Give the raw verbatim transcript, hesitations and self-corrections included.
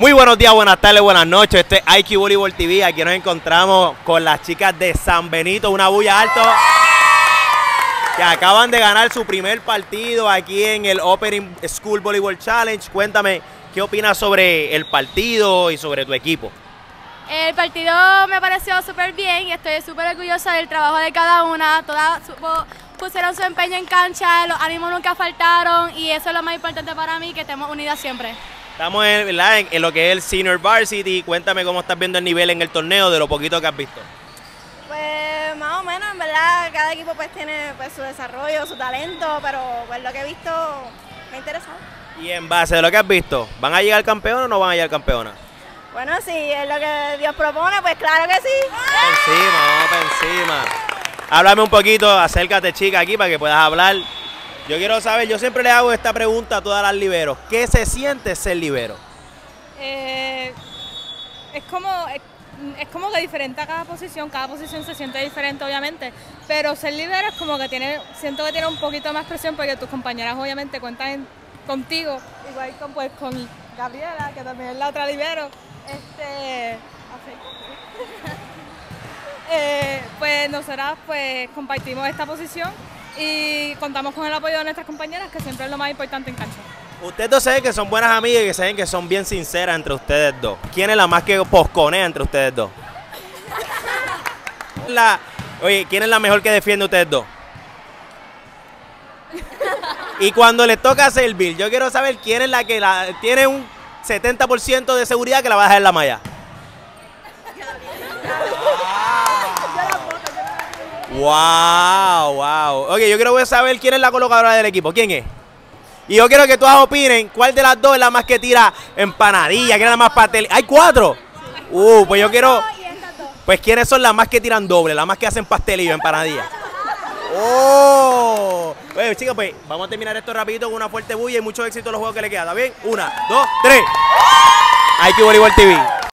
Muy buenos días, buenas tardes, buenas noches. Este es I Q Voleibol T V. Aquí nos encontramos con las chicas de San Benito, una bulla alto, que acaban de ganar su primer partido aquí en el Opening School Volleyball Challenge. Cuéntame, ¿qué opinas sobre el partido y sobre tu equipo? El partido me pareció súper bien y estoy súper orgullosa del trabajo de cada una. Todas pusieron su empeño en cancha, los ánimos nunca faltaron y eso es lo más importante para mí, que estemos unidas siempre. Estamos en, ¿verdad? en, en lo que es el Senior Varsity. Cuéntame cómo estás viendo el nivel en el torneo de lo poquito que has visto. Pues más o menos, en verdad, cada equipo pues tiene pues, su desarrollo, su talento, pero pues lo que he visto me ha interesado. Y en base de lo que has visto, ¿van a llegar campeones o no van a llegar campeonas? Bueno, si es lo que Dios propone, pues claro que sí. Vamos por encima, vamos por encima. Háblame un poquito, acércate chica aquí para que puedas hablar. Yo quiero saber, yo siempre le hago esta pregunta a todas las liberos. ¿Qué se siente ser libero? Eh, es como es, es como que diferente a cada posición, cada posición se siente diferente obviamente, pero ser libero es como que tiene, siento que tiene un poquito más presión porque tus compañeras obviamente cuentan en, contigo, igual con, pues, con Gabriela, que también es la otra libero. Este, eh, pues nosotras pues compartimos esta posición y contamos con el apoyo de nuestras compañeras, que siempre es lo más importante en cancha. Ustedes dos saben que son buenas amigas y que saben que son bien sinceras entre ustedes dos. ¿Quién es la más que posconea entre ustedes dos? La, oye, ¿quién es la mejor que defiende ustedes dos? Y cuando les toca servir, yo quiero saber quién es la que la, tiene un setenta por ciento de seguridad que la va a dejar en la malla. Wow, wow. Ok, yo quiero saber quién es la colocadora del equipo. ¿Quién es? Y yo quiero que todas opinen cuál de las dos es la más que tira empanadilla, quién es la más pastel. ¿Hay cuatro? Uh, pues yo quiero. Pues quiénes son las más que tiran doble, las más que hacen pastelillo, empanadilla. Oh. Oye, chicos, pues vamos a terminar esto rapidito con una fuerte bulla y mucho éxito en los juegos que le quedan. ¿Está bien? Una, dos, tres. I Q Voleibol T V.